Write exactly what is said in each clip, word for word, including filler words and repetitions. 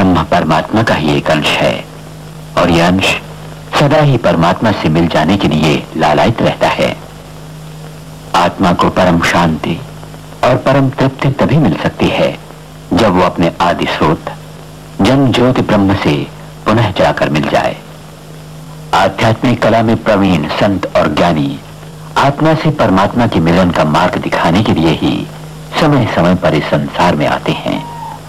ब्रह्म परमात्मा का ही एक अंश है और यह अंश सदा ही परमात्मा से मिल जाने के लिए लालायित रहता है। आत्मा को परम शांति और परम तृप्ति तभी मिल सकती है जब वो अपने आदि स्रोत जन्म ज्योति ब्रह्म से पुनः जाकर मिल जाए। आध्यात्मिक कला में प्रवीण संत और ज्ञानी आत्मा से परमात्मा के मिलन का मार्ग दिखाने के लिए ही समय समय पर इस संसार में आते हैं।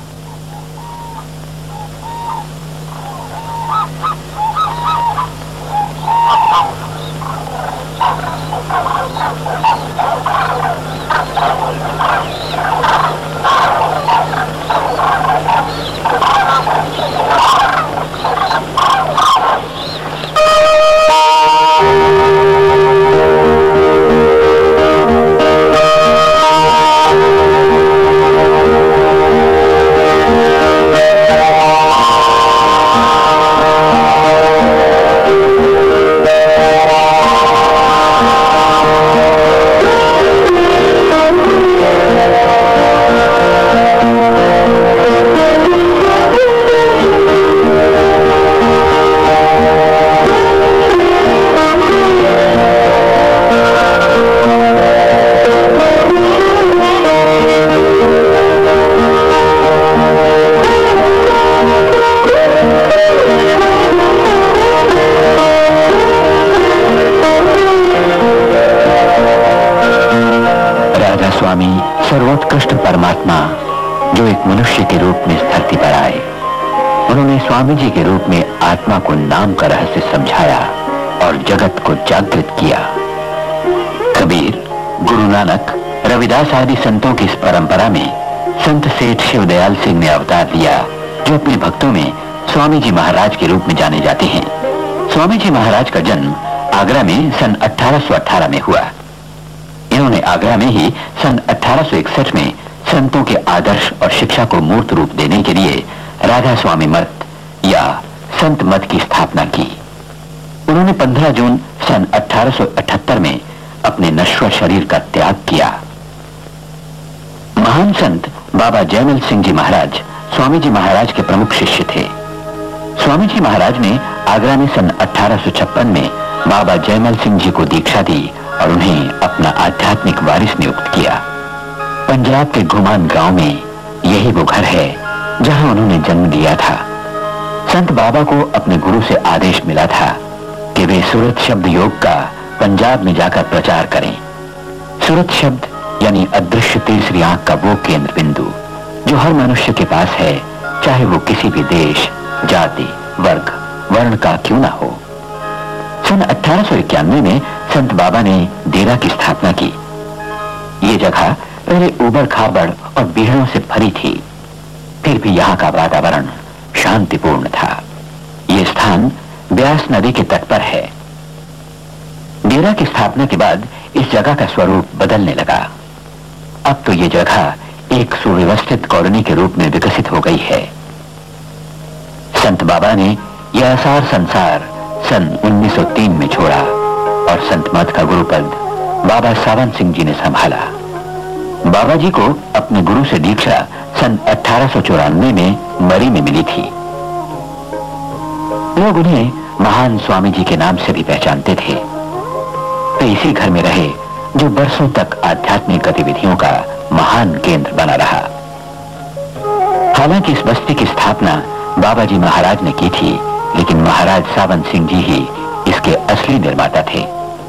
सर्वोत्कृष्ट परमात्मा जो एक मनुष्य के रूप में इस धरती पर आए, उन्होंने स्वामी जी के रूप में आत्मा को नाम का रहस्य समझाया और जगत को जागृत किया। कबीर, गुरु नानक, रविदास आदि संतों की इस परंपरा में संत सेठ शिवदयाल सिंह ने अवतार लिया, जो अपने भक्तों में स्वामी जी महाराज के रूप में जाने जाते हैं। स्वामी जी महाराज का जन्म आगरा में सन अठारह सौ अठारह में हुआ। इन्होंने आगरा में ही सन अठारह सौ इकसठ में संतों के आदर्श और शिक्षा को मूर्त रूप देने के लिए राधा स्वामी मत या संत मत की स्थापना की। उन्होंने पंद्रह जून सन अठारह सौ अठहत्तर में अपने नश्वर शरीर का त्याग किया। महान संत बाबा जयमल सिंह जी महाराज स्वामी जी महाराज के प्रमुख शिष्य थे। स्वामी जी महाराज ने आगरा में सन अठारह सौ छप्पन में बाबा जयमल सिंह जी को दीक्षा दी और उन्हें अपना आध्यात्मिक वारिस नियुक्त किया। पंजाब के घुमान गांव में यही वो घर है जहां उन्होंने जन्म लिया था। संत बाबा को अपने गुरु से आदेश मिला था कि वे सूरत शब्द योग का पंजाब में जाकर प्रचार करें। सूरत शब्द यानी अदृश्य तीसरी आंख का वो केंद्र बिंदु जो हर मनुष्य के पास है, चाहे वो किसी भी देश, जाति, वर्ग, वर्ण का क्यों ना हो। सन अठारह सौ इक्यानवे में संत बाबा ने डेरा की स्थापना की। ये जगह पहले उबड़ खाबड़ और बीहड़ों से भरी थी, फिर भी यहाँ का वातावरण शांतिपूर्ण था। ये स्थान ब्यास नदी के तट पर है। डेरा की स्थापना के बाद इस जगह का स्वरूप बदलने लगा। अब तो ये जगह एक सुव्यवस्थित कॉलोनी के रूप में विकसित हो गई है। संत बाबा ने यह असार संसार सन उन्नीस सौ तीन में छोड़ा और संत मत का गुरुपद बाबा सावन सिंह जी ने संभाला। बाबा जी को अपने गुरु से दीक्षा सन अठारह सौ चौरानवे में मरी में मिली थी। लोग उन्हें महान स्वामी जी के नाम से भी पहचानते थे। वे इसी घर में रहे जो बरसों तक आध्यात्मिक गतिविधियों का महान केंद्र बना रहा। हालांकि इस बस्ती की स्थापना बाबा जी महाराज ने की थी, लेकिन महाराज सावन सिंह जी ही इसके असली निर्माता थे।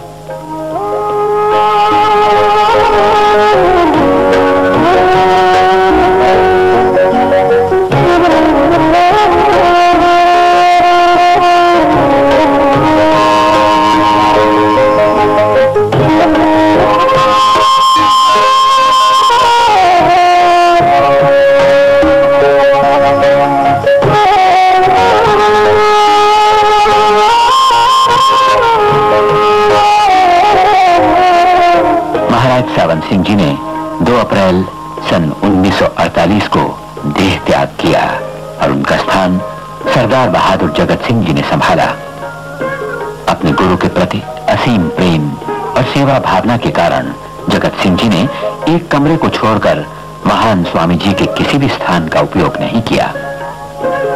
सावन सिंह जी ने दो अप्रैल सन उन्नीस सौ अड़तालीस को देह त्याग किया और उनका स्थान सरदार बहादुर जगत सिंह जी ने संभाला। अपने गुरु के प्रति असीम प्रेम और सेवा भावना के कारण जगत सिंह जी ने एक कमरे को छोड़कर महान स्वामी जी के किसी भी स्थान का उपयोग नहीं किया।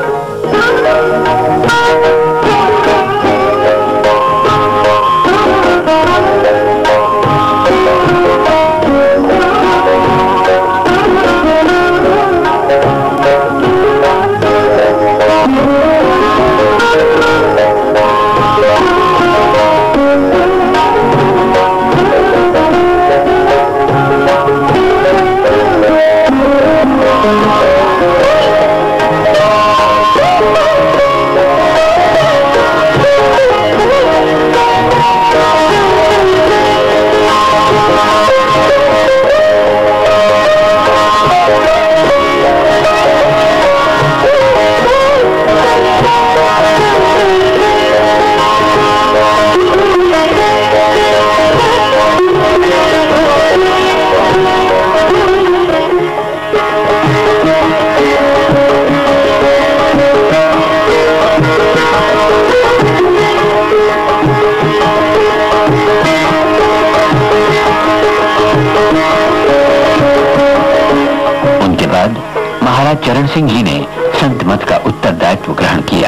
चरण सिंह जी ने संत मत का उत्तरदायित्व ग्रहण किया।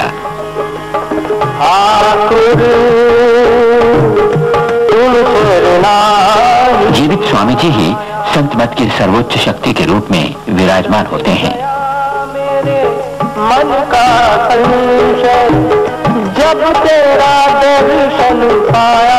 जीवित स्वामी जी ही संत मत की सर्वोच्च शक्ति के रूप में विराजमान होते हैं। मन का संशय जब तेरा दर्शन पाया।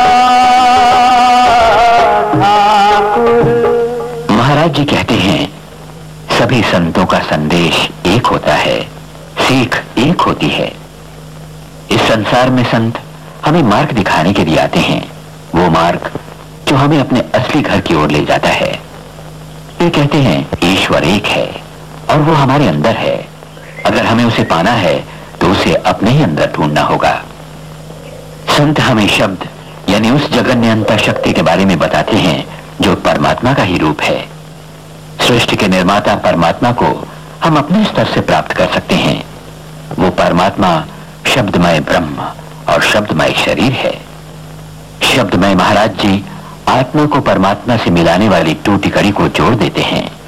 महाराज जी कहते हैं, सभी संतों का संदेश एक होता है, सीख एक होती है। इस संसार में संत हमें मार्ग दिखाने के लिए आते हैं, वो मार्ग जो हमें अपने असली घर की ओर ले जाता है। ये कहते हैं ईश्वर एक है और वो हमारे अंदर है। अगर हमें उसे पाना है तो उसे अपने ही अंदर ढूंढना होगा। संत हमें शब्द यानी उस जगन्य अंतर शक्ति के बारे में बताते हैं जो परमात्मा का ही रूप है। सृष्टि के निर्माता परमात्मा को हम अपने स्तर से प्राप्त कर सकते हैं। वो परमात्मा शब्दमय ब्रह्म और शब्दमय शरीर है। शब्दमय महाराज जी आत्मा को परमात्मा से मिलाने वाली टूटी कड़ी को जोड़ देते हैं।